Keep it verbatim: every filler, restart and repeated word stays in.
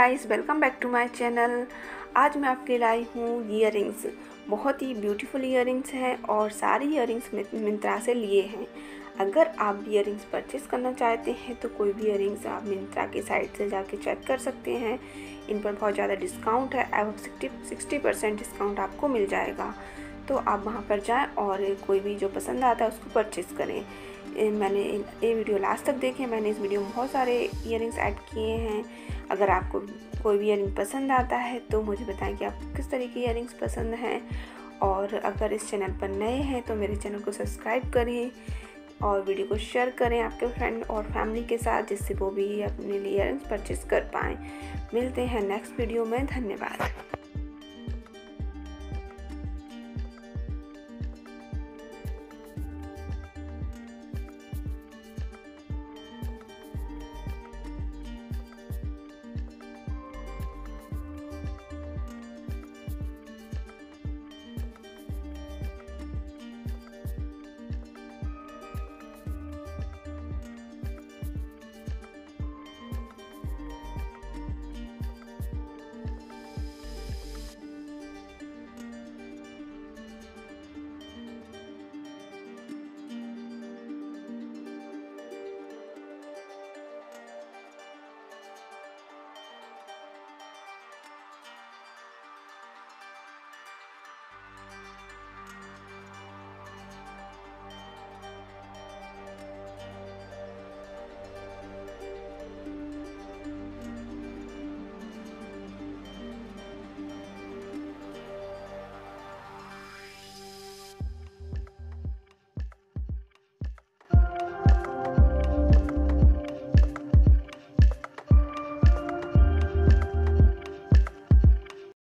Guys, welcome back to my channel. आज मैं आपके लाई हूँ ईयरिंग्स। बहुत ही ब्यूटीफुल ईयरिंग्स हैं और सारी ईयरिंग्स मिंत्रा से लिए हैं। अगर आप ईयरिंग्स परचेज़ करना चाहते हैं तो कोई भी ईयरिंग्स आप मिंत्रा की साइट से जाके चेक कर सकते हैं। इन पर बहुत ज़्यादा डिस्काउंट है, अब सिक्सटी सिक्सटी परसेंट डिस्काउंट आपको मिल जाएगा। तो आप वहाँ पर जाएं और कोई भी जो पसंद आता है उसको परचेज़ करें। मैंने ये वीडियो लास्ट तक देखें, मैंने इस वीडियो में बहुत सारे ईयरिंग्स ऐड किए हैं। अगर आपको कोई भी ईयरिंग पसंद आता है तो मुझे बताएं कि आपको किस तरह की ईयरिंग्स पसंद हैं। और अगर इस चैनल पर नए हैं तो मेरे चैनल को सब्सक्राइब करें और वीडियो को शेयर करें आपके फ्रेंड और फैमिली के साथ, जिससे वो भी अपने लिए ईयरिंग्स परचेज़ कर पाएँ। मिलते हैं नेक्स्ट वीडियो में। धन्यवाद।